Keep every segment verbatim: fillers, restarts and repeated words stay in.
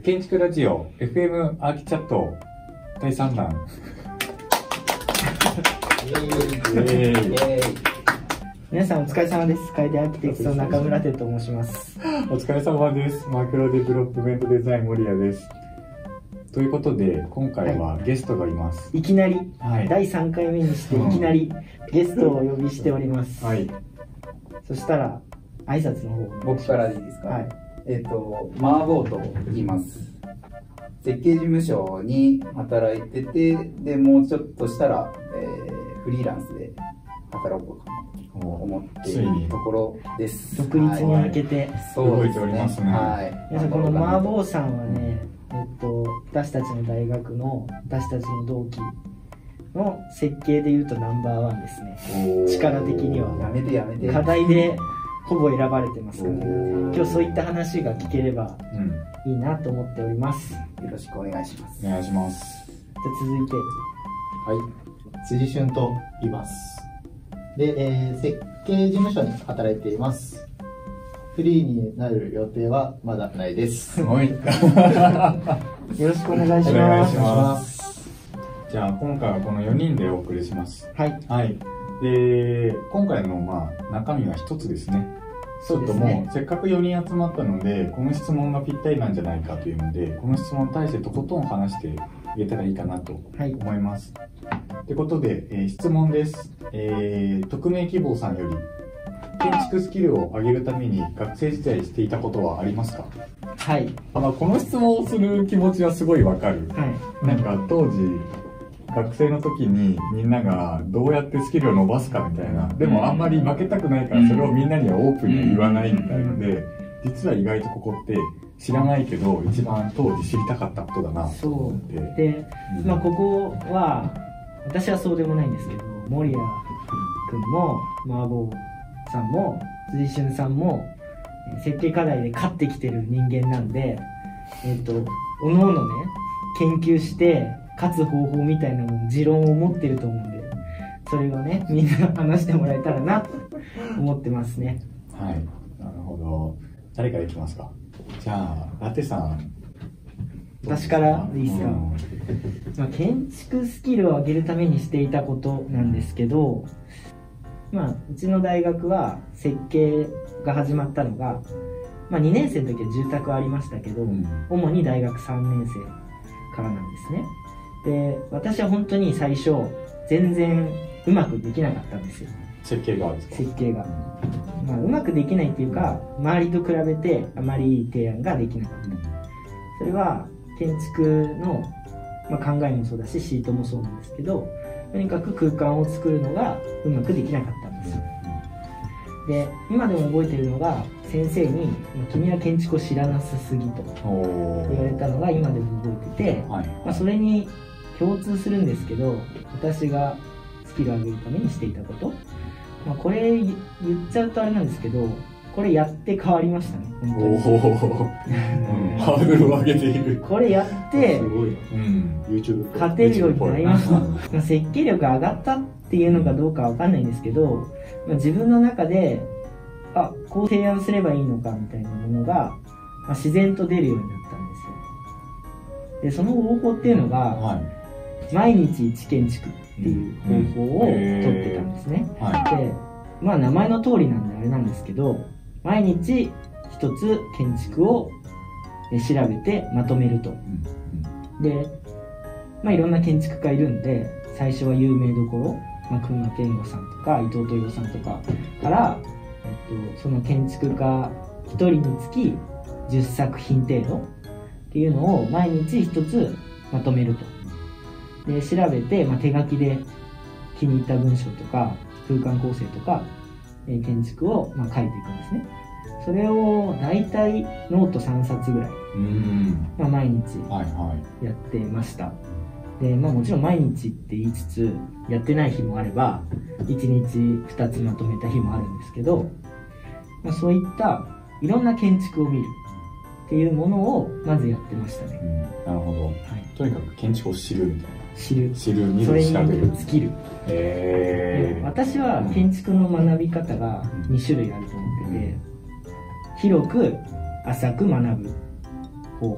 建築ラジオ エフエム アーキチャットだいさんだん。 皆さんお疲れ様です。楓アーキテクトの中村哲と申します。 お疲れ様です。マクロデベロップメントデザイン森谷です。ということで今回はゲストがいます。 いきなり、 はい、 だいさんかいめにしていきなりゲストをお呼びしております。 はい。 そしたら挨拶の方僕からでいいですか。 はい。 えっ、ー、とマーボーと言います。設計事務所に働いてて、でもうちょっとしたら、えー、フリーランスで働こうかなと思っているところです。 独立に向けて、 はい、動いておりますね。はい。 皆さんこのマーボーさんはね、えっと私たちの大学の私たちの同期の設計でいうとナンバーワンですね。力的にはやめてやめて。 課題でほぼ選ばれてますから、ね、今日そういった話が聞ければいいなと思っております。 よろしくお願いします。 お願いします。 じゃあ続いて、 はい、辻俊と言います。で、えー、設計事務所に働いています。フリーになる予定はまだないです。 はい。 よろしくお願いします。 お願いします。じゃあ今回はこのよにんでお送りします。 はい。 はい。で、今回のまあ中身は一つですね。ちょっともうせっかくよにん集まったので、この質問がぴったりなんじゃないかというので、この質問に対してとことん話していけたらいいかなと思います。と、はい、いうことで、えー、質問です。えー、匿名希望さんより、建築スキルを上げるために学生時代していたことはありますか？ はい。 あのこの質問をする気持ちはすごいわかる。 はい。 なんか当時学生の時にみんながどうやってスキルを伸ばすかみたいな、でもあんまり負けたくないからそれをみんなにはオープンに言わないみたいので、実は意外とここって知らないけど一番当時知りたかったことだなと思って。 そうで、まあここは私はそうでもないんですけど、森谷君も麻婆さんも辻俊さんも設計課題で勝ってきてる人間なんで、えっとおのおのね研究して勝つ方法みたいなもの持論を持ってると思うんで、それをねみんな話してもらえたらなと思ってますね。 はい、なるほど。誰からいきますか？じゃあラテさん。 私からでいいですか？うん、まあ、建築スキルを上げるためにしていたことなんですけど、まあ、うちの大学は設計が始まったのが、まあ、にねん生の時は住宅はありましたけど、うん、主に大学さんねん生からなんですね。で、私は本当に最初全然うまくできなかったんですよ。 設計がですか？設計が、まあ、うまくできないっていうか、周りと比べてあまりいい提案ができなかった。それは建築の、まあ、考えもそうだしシートもそうなんですけど、とにかく空間を作るのがうまくできなかったんですよ。で、今でも覚えてるのが、先生に「君は建築を知らなさすぎ」と言われたのが今でも覚えてて、はい、まあ、それに共通するんですけど、私がスキルを上げるためにしていたこと、まあ、これ言っちゃうとあれなんですけど、これやって変わりましたね、本当に。おー、ハードルを上げている。 これやってすごい、うん、YouTube 勝てるようになりました。まあ設計力が上がったっていうのかどうかわかんないんですけど、まあ、自分の中であ、こう提案すればいいのかみたいなものが、まあ、自然と出るようになったんですよ。で、その方法っていうのが、はい、毎日一建築っていう方法をとってたんですね。うんうん、はい、で、まあ名前の通りなんであれなんですけど、毎日一つ建築を調べてまとめると。で、まあいろんな建築家いるんで、最初は有名どころ、まあ、隈研吾さんとか伊藤豊さんとかから、えっと、その建築家一人につきじゅっさくひん程度っていうのを毎日一つまとめると。で、調べて、まあ、手書きで気に入った文章とか空間構成とか、えー、建築をまあ書いていくんですね。それをだいたいノートさんさつぐらい、うん、まあ、毎日やってました。はいはい、で、まあ、もちろん毎日って言いつつやってない日もあればいちにちふたつまとめた日もあるんですけど、まあ、そういったいろんな建築を見るっていうものをまずやってましたね。 うん、なるほど、はい、とにかく建築を知るみたいな。 知る、 知る、見る、 それに調べる、 尽きる。 へー。 私は建築の学び方がにしゅるいあると思ってて、うん、広く浅く学ぶ方法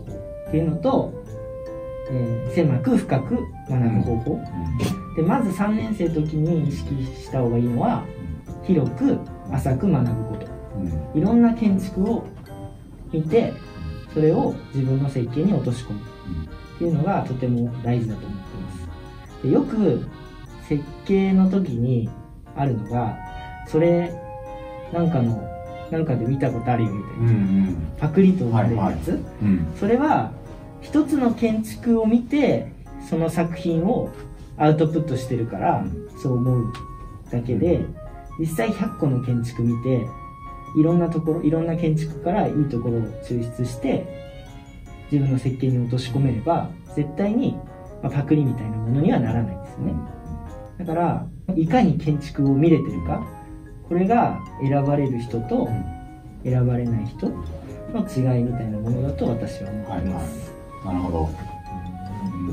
っていうのと、えー狭く深く学ぶ方法、でまずさんねん生の時に意識した方がいいのは広く浅く学ぶこと、いろんな建築を見てそれを自分の設計に落とし込むっていうのがとても大事だと思っています。でよく設計の時にあるのが、それなんかのなんかで見たことあるよみたいな、うんうん、パクリと思ってるやつ、はいはいうん、それは一つの建築を見てその作品をアウトプットしてるからそう思うだけで、実際ひゃっこの建築見ていろんなところいろんな建築からいいところを抽出して自分の設計に落とし込めれば絶対にパクリみたいなものにはならないんですよね。だからいかに建築を見れてるか、これが選ばれる人と選ばれない人の違いみたいなものだと私は思っています。 はいはい、なるほど。 うん、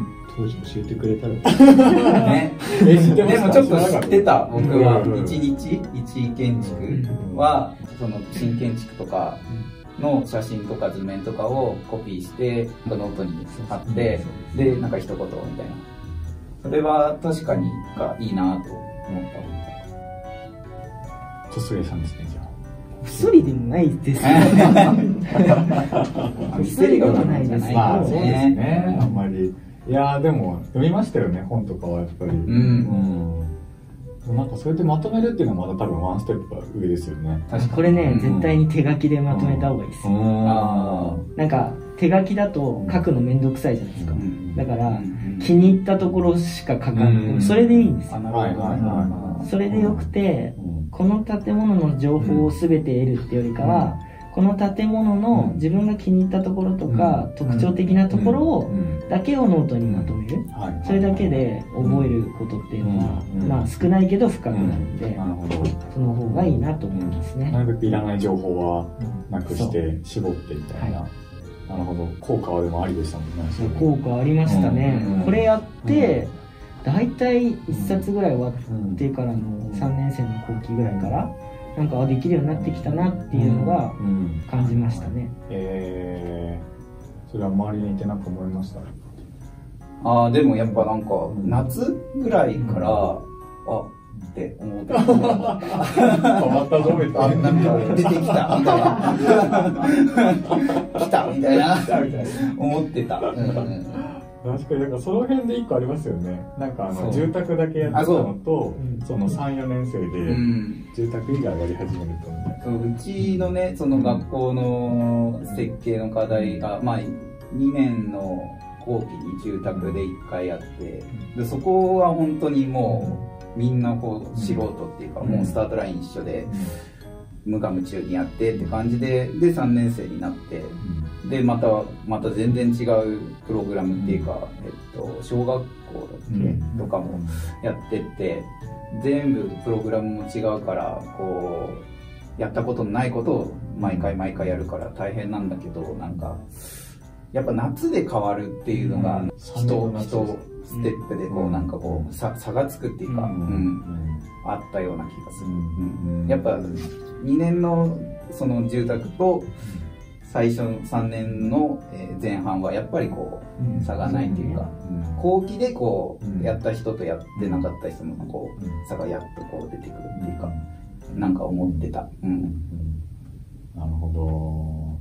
当時教えてくれたらね。でもちょっと知ってた。僕はいちにちいち建築はその新建築とかの写真とか図面とかをコピーしてノートに貼ってでなんか一言みたいな。それは確かにがいいなと思った。 コスプレさんですね、じゃあ。 一人でもないですよ。 一人でもないです。 まあそうですね。あんまり。いやーでも読みましたよね、本とかはやっぱり。うん。うん、なんかそうやってまとめるっていうのはまだ多分ワンステップが上ですよね。 確かにこれね、うん、絶対に手書きでまとめた方がいいですよ。うん、あなんか手書きだと書くのめんどくさいじゃないですか。うん、だから、うん、気に入ったところしか書かない。うん、それでいいんですよ。はいはいはい。それでよくて、この建物の情報を全て得るってよりかは、この建物の自分が気に入ったところとか、特徴的なところをだけをノートにまとめる、それだけで覚えることっていうのは、まあ少ないけど深くなるんで、その方がいいなと思いますね。 なるべくいらない情報はなくして絞ってみたいな。なるほど。効果はでもありでしたもんね。 効果ありましたね。これやってだいたいいっさつぐらい終わってからのさんねん生の後期ぐらいからなんかできるようになってきたなっていうのが感じましたね。うんうん、 えー、それは周りにいてなんか思いました？ ああでもやっぱなんか夏ぐらいから、うん、あって思ってた。変わったぞみたいな。 なんか出てきたみたいな。来たみたいな思ってた。うんうん確かになんかその辺で一個ありますよね。なんかあの住宅だけやってたのと そ, そのさん、よねん生で住宅以外やり始めるとみたいな、 うちのねその学校の設計の課題が、まあ、にねんの後期に住宅でいっかいやってでそこは本当にもうみんなこう素人っていうかもうスタートライン一緒で無我夢中にやってって感じででさんねん生になってでまたまた全然違うプログラムっていうか、えっと、小学校だっけとかもやってって全部プログラムも違うからこうやったことのないことを毎回毎回やるから大変なんだけどなんかやっぱ夏で変わるっていうのが人人ステップでこうなんかこう差がつくっていうか、うんうん、あったような気がする、うんうん、やっぱにねんのその住宅と最初のさんねんの前半はやっぱりこう差がないっていうか後期でこうやった人とやってなかった人のこう差がやっとこう出てくるっていうかなんか思ってた、うん、 なるほど。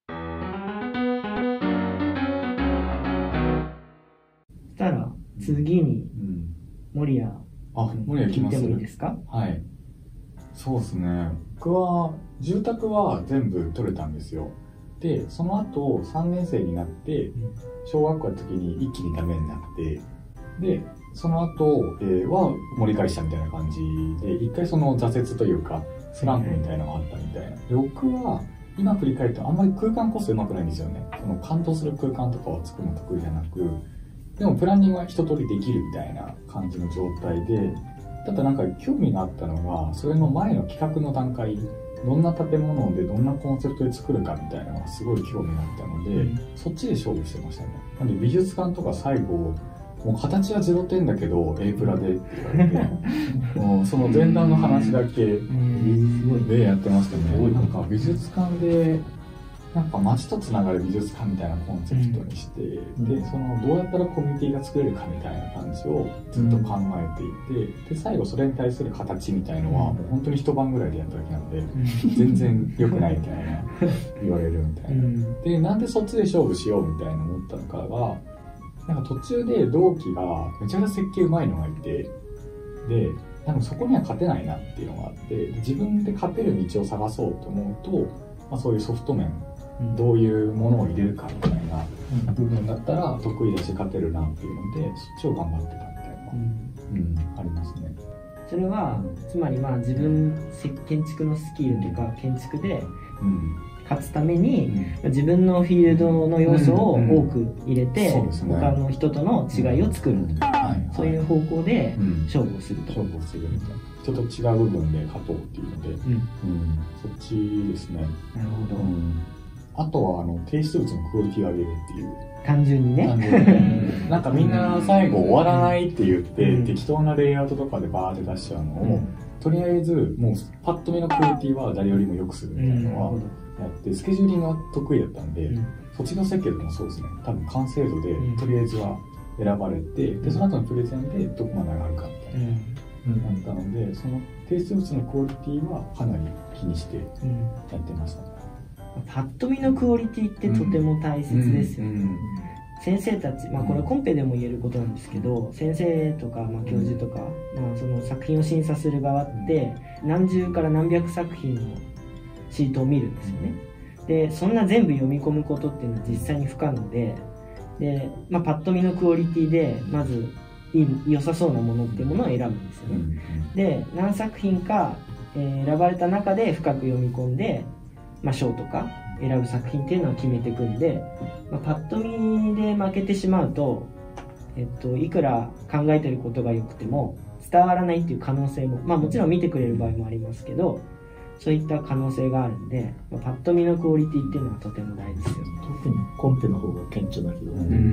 そしたら次に守谷聞いてもいいですか？ はい。そうですね。僕は住宅は全部取れたんですよ。でその後さんねん生になって小学校の時に一気にダメになってでその後、えー、は盛り返したみたいな感じで一回その挫折というかスランプみたいなのがあったみたいな。で僕は今振り返るとあんまり空間こそ上手くないんですよね。その感動する空間とかを作るの得意じゃなくでもプランニングは一通りできるみたいな感じの状態でただなんか興味があったのがそれの前の企画の段階どんな建物でどんなコンセプトで作るかみたいなのがすごい興味があったので、うん、そっちで勝負してましたね。なんで美術館とか最後もう形はゼロてんだけど A プラでって言われてもうその前段の話だけでやってましたね。なんか美術館でなんか街とつながる美術館みたいなコンセプトにして、うん、でそのどうやったらコミュニティが作れるかみたいな感じをずっと考えていて、うん、で最後それに対する形みたいのは、うん、もう本当に一晩ぐらいでやっただけなので、うん、全然良くないみたいな言われるみたいな、うん、でなんでそっちで勝負しようみたいな思ったのかが、なんか途中で同期がめちゃめちゃ設計うまいのがいて、でなんかそこには勝てないなっていうのがあって、自分で勝てる道を探そうと思うと、まあ、そういうソフト面、うん、どういうものを入れるかみたいな部分だったら得意だし勝てるなっていうので、そっちを頑張ってたみたいな、うんうん、ありますね。 それはつまりまあ自分建築のスキルというか建築で勝つために自分のフィールドの要素を多く入れて他の人との違いを作る、そういう方向で勝負をすると、 勝負をするみたいな、人と違う部分で勝とうっていうので、うんうん、そっちですね。 なるほど、うん、 あとはあの提出物のクオリティを上げるっていう、 単純にね、単純になんかみんな最後終わらないって言って、うん、適当なレイアウトとかでバーって出しちゃうのを、うん、とりあえずもうパッと見のクオリティは誰よりも良くするみたいなのはやって、スケジューリングが得意だったんで、うん、卒業設計でもそうですね、多分完成度でとりあえずは選ばれて、でその後のプレゼンでどこまで上がるかみたいな、うん、だったので、その提出物のクオリティはかなり気にしてやってましたね。 うん、パッと見のクオリティってとても大切ですよね。うんうんうん、先生たち、まあ、これはコンペでも言えることなんですけど、先生とか、まあ、教授とか、まあ、その作品を審査する側って何十から何百作品のシートを見るんですよね。でそんな全部読み込むことっていうのは実際に不可能で、で、まあ、パッと見のクオリティでまずいい良さそうなものっていうものを選ぶんですよね。で何作品か、えー、選ばれた中で深く読み込んで、まあ、賞とか選ぶ作品っていうのは決めていくんで、まあ、パッと見で負けてしまうと、えっと、いくら考えてることが良くても伝わらないっていう可能性も、まあ、もちろん見てくれる場合もありますけど、そういった可能性があるんで、まあ、パッと見のクオリティっていうのはとても大事ですよ。 特にコンペの方が顕著だけど、ね、うん、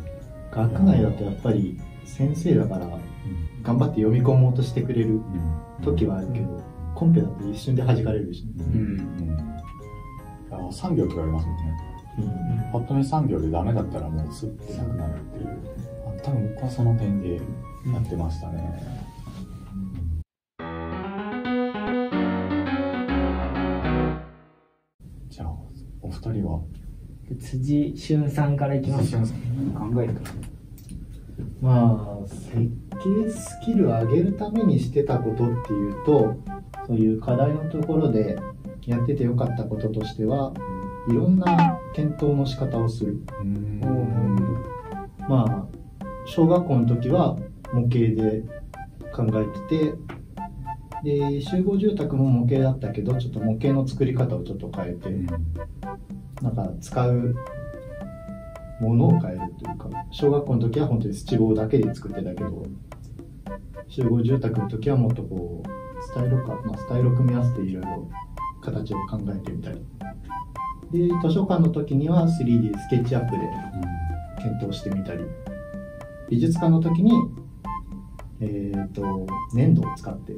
学内だとやっぱり先生だから頑張って読み込もうとしてくれる時はあるけど、コンペだと一瞬で弾かれるし、ね、うんうん、あさんびょうとかありますもんね。うん、パッと見さんびょうでダメだったらもうスッてなくなるっていう、多分僕はその点でやってましたね。じゃあお二人は辻俊さんからいきます。 考えるか。 まあ設計スキルを上げるためにしてたことっていうと、そういう課題のところでやっててよかったこととしては、いろんな検討の仕方をする。うん、まあ小学校の時は模型で考えてて、で集合住宅も模型だったけど、ちょっと模型の作り方をちょっと変えて、うん、なんか使うものを変えるというか、小学校の時は本当にスチボーだけで作ってたけど、集合住宅の時はもっとこうスタイロか、まあ、スタイロ組み合わせていろいろ形を考えてみたり、で図書館の時には スリーディー スケッチアップで検討してみたり、美術館の時にえーと粘土を使って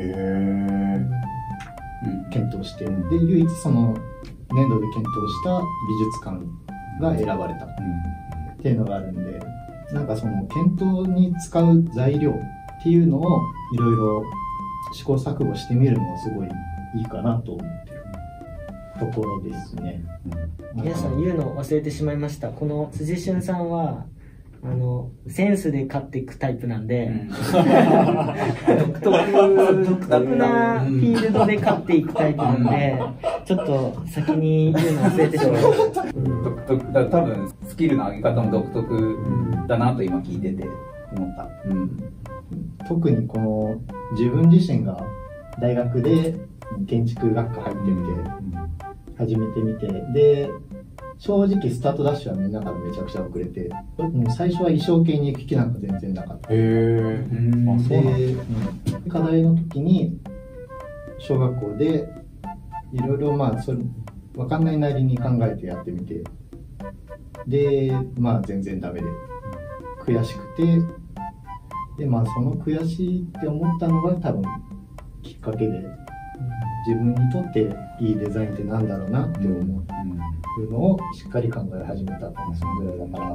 検討して、で唯一その粘土で検討した美術館が選ばれたっていうのがあるんで、なんかその検討に使う材料っていうのをいろいろ試行錯誤してみるのはすごいいいかなと思ってるところですね。 うん、皆さん言うの忘れてしまいました。この辻俊さんはあのセンスで勝っていくタイプなんで、うん、独特独特なフィールドで勝っていくタイプなんで、ちょっと先に言うの忘れてしまいました。 独特だ、多分スキルの上げ方も独特だなと今聞いてて思った。うん、 特にこの自分自身が大学で建築学科入ってみて、うん、始めてみて、で正直スタートダッシュはみんなからめちゃくちゃ遅れて、もう最初は衣装系に行く気なんか全然なかった。へー。あ、そうなんですね。で課題の時に小学校でいろいろまあそれ分かんないなりに考えてやってみて、でまあ全然ダメで悔しくて、でまあその悔しいって思ったのが多分きっかけで自分にとっていいデザインってなんだろうなって思うのをしっかり考え始めたってそのぐらいだから、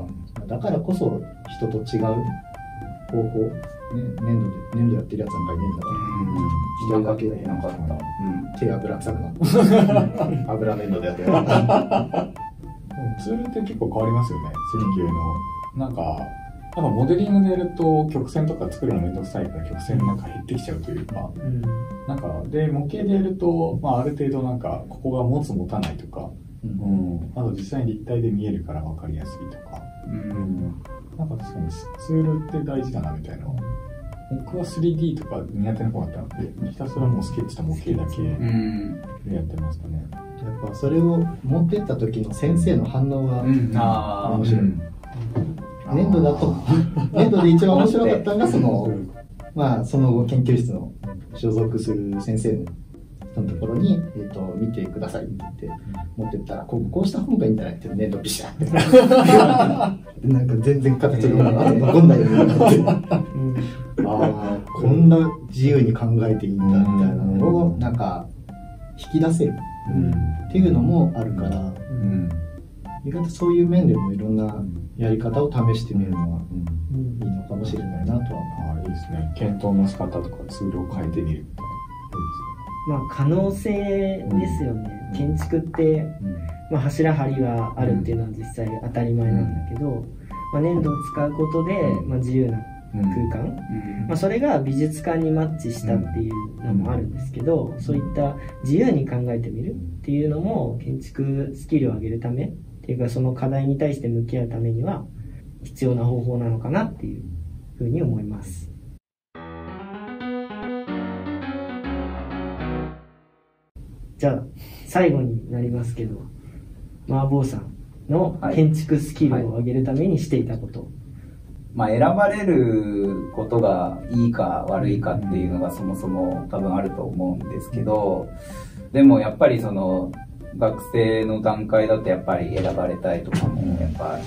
だからこそ人と違う方法、ね、粘土で粘土やってるやつなんかいねえんだから、一人だけでなかった、 うん、手油臭くなった油粘土でやってるツールって結構変わりますよね、設計の。なんか、なんかモデリングでやると曲線とか作るのめんどくさいから曲線なんか減ってきちゃうというか、うん、なんか、で、模型でやると、まあある程度なんか、ここが持つ持たないとか、うん、うん、あと実際に立体で見えるから分かりやすいとか、うん、なんか確かにツールって大事だなみたいな。僕は スリーディー とか苦手な方だったので、ひたすらもうスケッチと模型だけでやってましたね。 やっぱそれを持ってった時の先生の反応が面白い。うん、粘土だと粘土で一番面白かったのがそのまあその後研究室の所属する先生のところに、えー、と見てくださいって言って持ってったら、こうこうした方がいいんじゃないって粘土ビシャってなんか全然形が残んないようになってああこんな自由に考えていいんだみたいなのをなんか引き出せる、うん、っていうのもあるから、うん、意外とそういう面でもいろんなやり方を試してみるのはいいのかもしれないなとは思う。 ああいいですね。検討の仕方とかツールを変えてみる。 まあ可能性ですよね。うん、建築って、まあ、柱張りはあるっていうのは実際当たり前なんだけど、うんまあ、粘土を使うことで、まあ、自由な空間、うんまあ、それが美術館にマッチしたっていうのもあるんですけど、そういった自由に考えてみるっていうのも建築スキルを上げるためっていうか、その課題に対して向き合うためには必要な方法なのかなっていうふうに思います。じゃあ最後になりますけど、マーボーさんの建築スキルを上げるためにしていたこと、はいはい、 まあ、選ばれることがいいか悪いかっていうのがそもそも多分あると思うんですけど、でもやっぱりその学生の段階だとやっぱり選ばれたいとかもやっぱあって、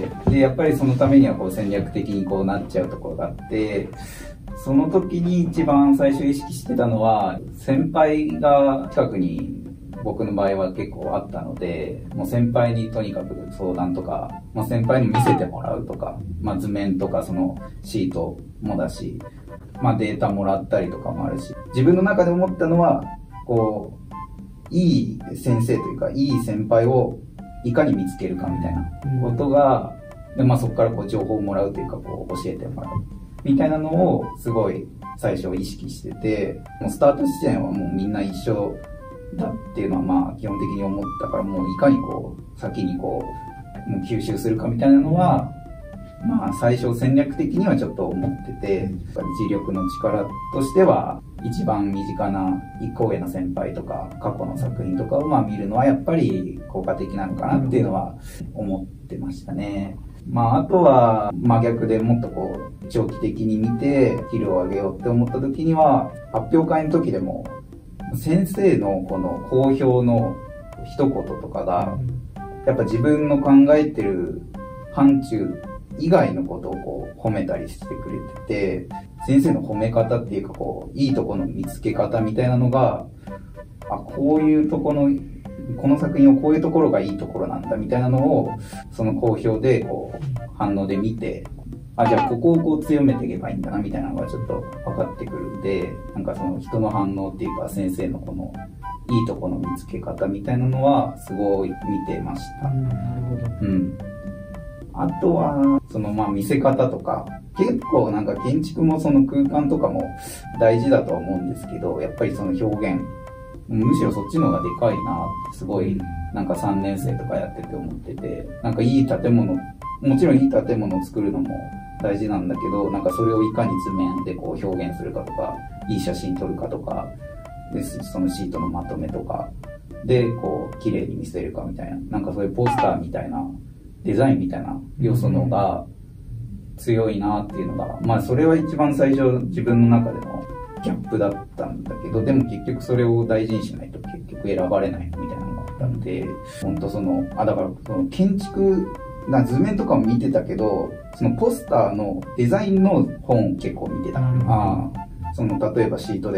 でやっぱりそのためにはこう戦略的にこうなっちゃうところがあって、その時に一番最初意識してたのは先輩が近くに僕の場合は結構あったので、もう先輩にとにかく相談とか、まあ、先輩に見せてもらうとか、まあ、図面とかそのシートもだし、まあ、データもらったりとかもあるし、自分の中で思ったのはこういい先生というかいい先輩をいかに見つけるかみたいなことが、で、まあ、そこからこう情報をもらうというかこう教えてもらうみたいなのをすごい最初意識してて、もうスタート地点はもうみんな一緒だっていうのはまあ基本的に思ったから、もういかにこう先にこうもう吸収するかみたいなのはまあ最初戦略的にはちょっと思ってて、自力の力としては一番身近な一個上の先輩とか過去の作品とかをまあ見るのはやっぱり効果的なのかなっていうのは思ってましたね。まああとは真逆でもっとこう長期的に見てスキルを上げようって思った時には、発表会の時でも先生のこの好評の一言とかがやっぱ自分の考えてる範疇以外のことをこう褒めたりしてくれてて、先生の褒め方っていうかこういいとこの見つけ方みたいなのが、あ、こういうとこのこの作品をこういうところがいいところなんだみたいなのをその好評でこう反応で見て、あ、じゃあここをこう強めていけばいいんだなみたいなのがちょっと分かってくるんで、なんかその人の反応っていうか先生のこのいいところの見つけ方みたいなのはすごい見てました。うん、なるほど。うん。あとはそのまあ見せ方とか、結構なんか建築もその空間とかも大事だとは思うんですけど、やっぱりその表現、むしろそっちの方がでかいなってすごいなんかさんねん生とかやってて思ってて、なんかいい建物、もちろんいい建物を作るのも大事なんだけど、なんかそれをいかに図面でこう表現するかとか、いい写真撮るかとか、でそのシートのまとめとかでこう綺麗に見せるかみたいな、なんかそういうポスターみたいなデザインみたいな要素の方が強いなっていうのが、まあそれは一番最初自分の中でのギャップだったんだけど、でも結局それを大事にしないと結局選ばれないみたいなのがあったんで、本当そのあだからその建築な図面とかも見てたけど、そのポスターのデザインの本を結構見てた。ああ、その例えばシートでも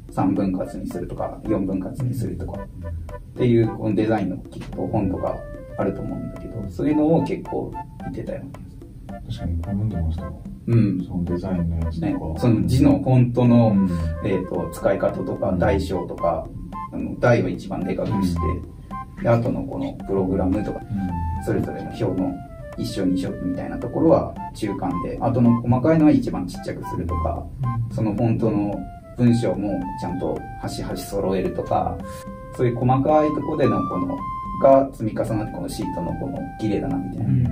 さんぶん割にするとかよんぶん割にするとかっていうこのデザインのきっと本とかあると思うんだけど、そういうのを結構見てたよね。 確かにこれ読んでましたよ。 うん。 そのデザインのやつとか。 ね、その字のフォントの、 うん、 えっと、使い方とか、大小とか、あの、大を一番でかくして、うん、で、あとのこのプログラムとか、うん、それぞれの表の一緒二緒みたいなところは中間で、あとの細かいのは一番ちっちゃくするとか、うん、そのフォントの文章もちゃんと端々揃えるとか、そういう細かいところでのこの、が積み重なってこのシートのこの綺麗だなみたいな、うん、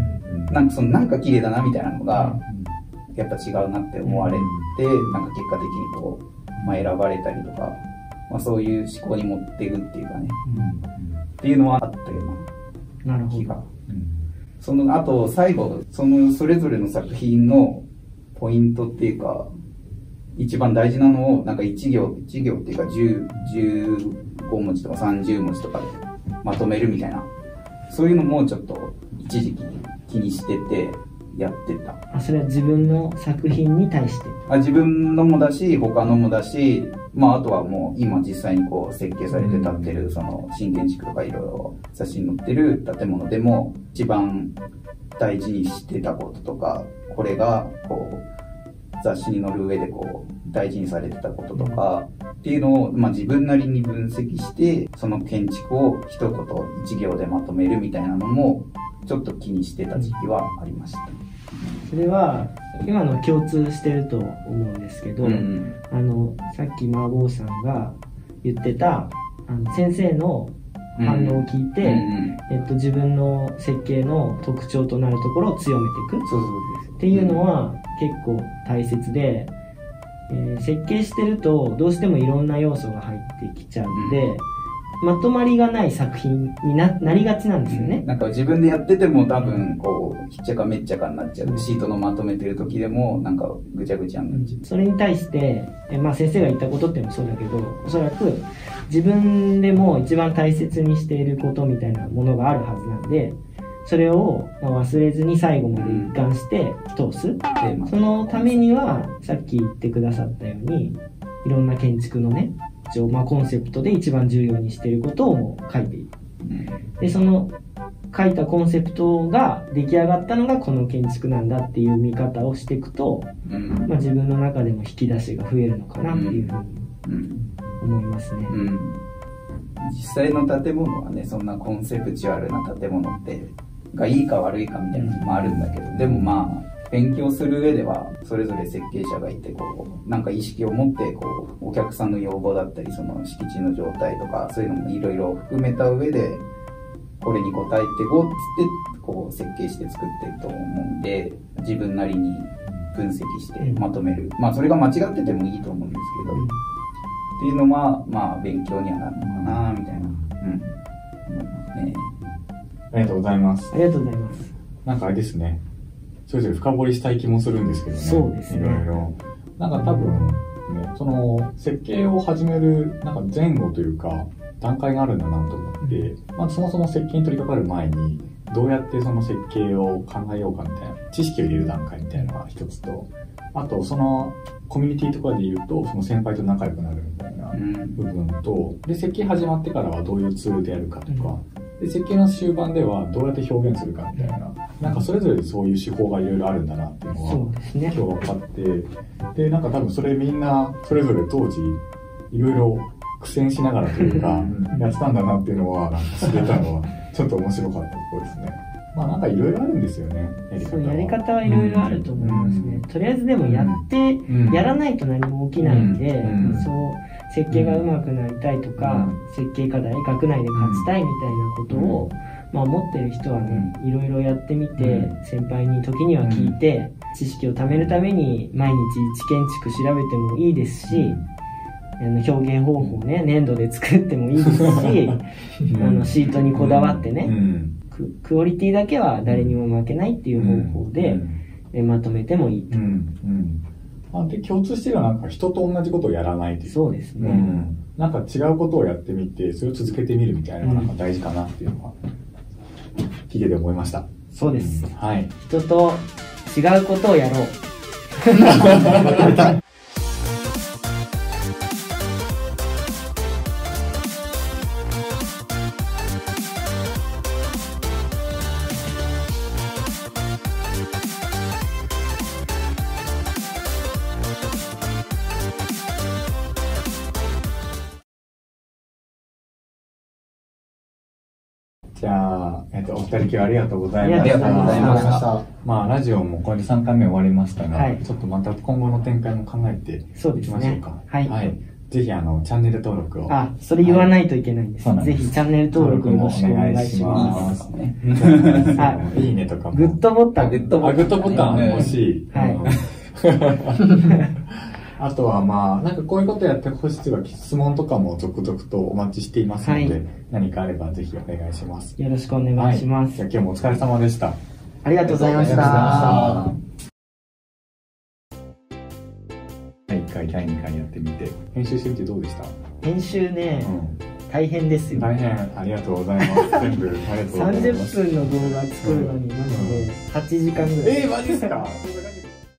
なんかそのなんか綺麗だなみたいなのが、やっぱ違うなって思われて、うん、なんか結果的にこう、まあ、選ばれたりとか、まあ、そういう思考に持っていくっていうかね、うん、っていうのはあったような気が。うん、その後最後そのそれぞれの作品のポイントっていうか一番大事なのをなんか一行一行っていうかじゅう、じゅうごもじとかさんじゅうもじとかでまとめるみたいな、そういうのもちょっと一時期気にしててやってた。 あ、それは自分の作品に対して？ あ、自分のもだし他のもだし、まああとはもう今実際にこう設計されて建ってるその新建築とかいろいろ写真載ってる建物でも一番大事にしてたこととか、これがこう雑誌に載る上でこう大事にされてたこととかっていうのを、まあ、自分なりに分析してその建築を一言一行でまとめるみたいなのもちょっと気にしてた時期はありました。 それは今の共通してると思うんですけど、うん、あのさっき麻婆さんが言ってたあの先生の反応を聞いて、うんうん、えっと、自分の設計の特徴となるところを強めていくっていうのは結構大切で、えー、設計してるとどうしてもいろんな要素が入ってきちゃうんで、うん、まとまりがない作品に な, なりがちなんですよね。 なんか自分でやってても多分こうひっちゃかめっちゃかになっちゃう。シートのまとめてる時でもなんかぐちゃぐちゃになっちゃう。 それに対して、えまあ先生が言ったことっていうのもそうだけど、おそらく自分でも一番大切にしていることみたいなものがあるはずなんで、それを忘れずに最後まで一貫して通す。で、そのためにはさっき言ってくださったようにいろんな建築のね、まあ、コンセプトで一番重要にしていることをも書いている。で、その書いたコンセプトが出来上がったのがこの建築なんだっていう見方をしていくと、まあ、自分の中でも引き出しが増えるのかなっていうふうに思いますね。うんうん、 実際の建物はね、そんなコンセプチュアルな建物ってがいいか悪いかみたいなのもあるんだけど、でもまあ勉強する上ではそれぞれ設計者がいてこうなんか意識を持ってこうお客さんの要望だったりその敷地の状態とかそういうのもいろいろ含めた上でこれに応えていこうっつってこう設計して作ってると思うんで、自分なりに分析してまとめる、まあそれが間違っててもいいと思うんですけど、っていうのはまあ勉強にはなるのかなみたいな、うん、思いますね。 ありがとうございます。 ありがとうございます。 なんかあれですね、それぞれ深掘りしたい気もするんですけどね。 そうですね。 いろいろ。なんか多分、ね、その設計を始めるなんか前後というか段階があるんだなと思って、まあそもそも設計に取り掛かる前にどうやってその設計を考えようかみたいな知識を入れる段階みたいなのが一つと、あとそのコミュニティとかで言うとその先輩と仲良くなるみたいな部分と、で設計始まってからはどういうツールでやるかとか、で設計の終盤ではどうやって表現するかみたいな、なんかそれぞれでそういう手法がいろいろあるんだなっていうのはそうですね、 今日分かって、でなんか多分それみんなそれぞれ当時いろいろ苦戦しながらというかやってたんだなっていうのはなんか知れたのはちょっと面白かったところですね。まあなんかいろいろあるんですよね、やり方は。 そう、やり方はいろいろあると思いますね、うん、とりあえずでもやって、うん、やらないと何も起きないんで、うんうん、そう設計が上手くなりたいとか、うん、設計課題学内で勝ちたいみたいなことを、うん、まあ思ってる人はね、いろいろやってみて、うん、先輩に時には聞いて、うん、知識を貯めるために毎日一建築調べてもいいですし、あの表現方法をね粘土で作ってもいいですし、うん、あのシートにこだわってね、うん、ク, クオリティだけは誰にも負けないっていう方法で、うんうん、まとめてもいいと、うんうん、で共通してるのはなんか人と同じことをやらないという。 そうですね、 うん、なんか違うことをやってみてそれを続けてみるみたいなのがなんか大事かなっていうのは聞いてて思いました。 そうです、 うん、はい、 人と違うことをやろうじゃあ、えっと、お二人今日はありがとうございまありした。 がとうございましたまあ、ラジオもこれでさんかいめ終わりましたが、 はいちょっとまた今後の展開も考えてそうですいきましょうねか。 はいぜひ、あの、チャンネル登録を。 あ、それ言わないといけないんです。 そうなんですぜひチャンネル登録よろしくお願いします。 ね。 あいいねとかも。 グッドボタン。 グッドボタンあグッドボタン欲しい。 はいうんあとはまあ、なんかこういうことやってほしいとか質問とかも続々とお待ちしていますので、 はい何かあればぜひお願いします。 よろしくお願いします。 じゃあ今日もお疲れ様でした。 ありがとうございましありがとうございまた。 だいいっかい、だいにかいやってみて、編集してみてどうでした？ 編集ね、 うん大変ですよ。 大変ありがとうございます。全部ありがとうございます。 さんじゅっぷんの動画作るのにマジではちじかんぐらい。 えー、マジですか？